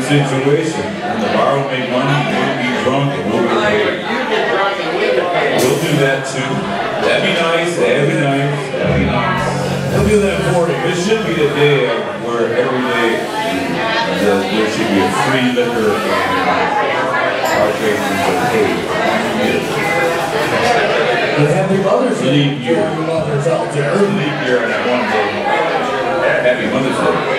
situation. And the bar will make money, we'll be drunk, and we'll get paid. We'll do that too. That'd be nice, that'd be nice, that'd be nice. We'll do that for you. This should be the day where every day there should be a free liquor and our patrons are paid. But happy Mother's Day. Leap year. Happy Mother's out there. Leap year on that one day. Happy Mother's Day.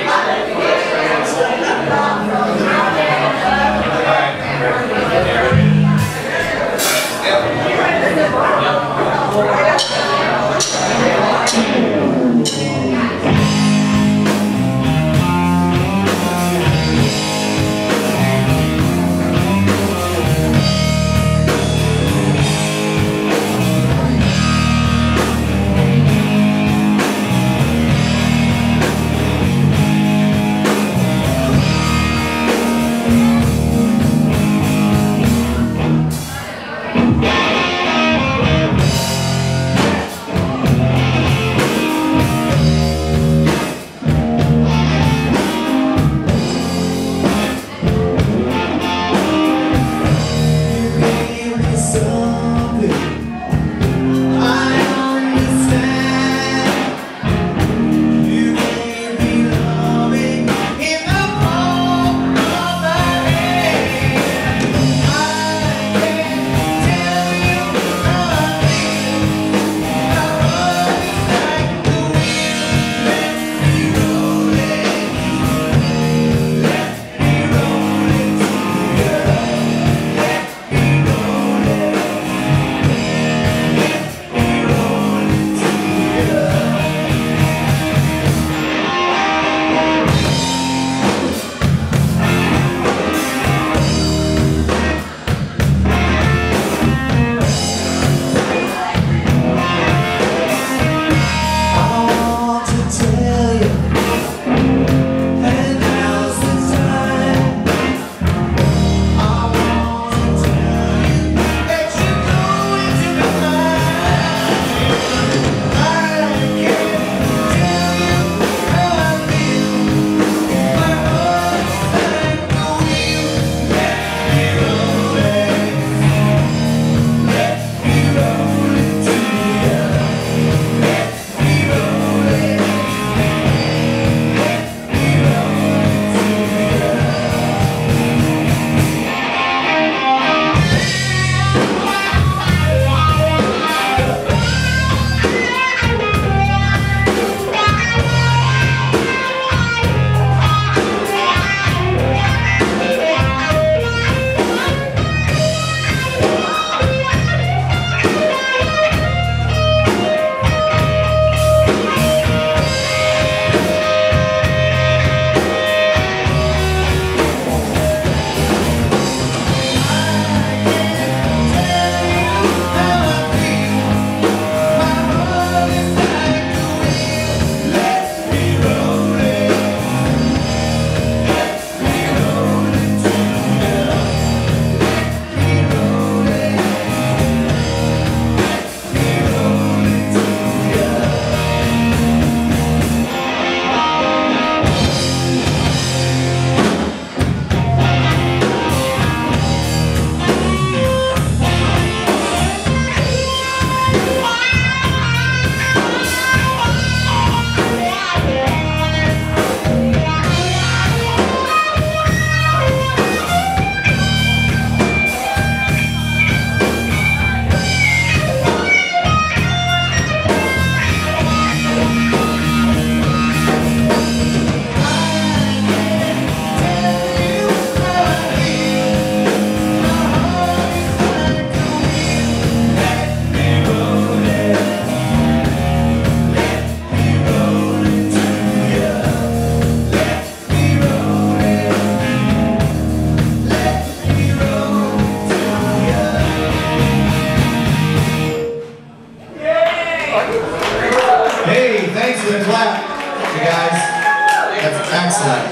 Hey, thanks for the clap, you guys. That's excellent.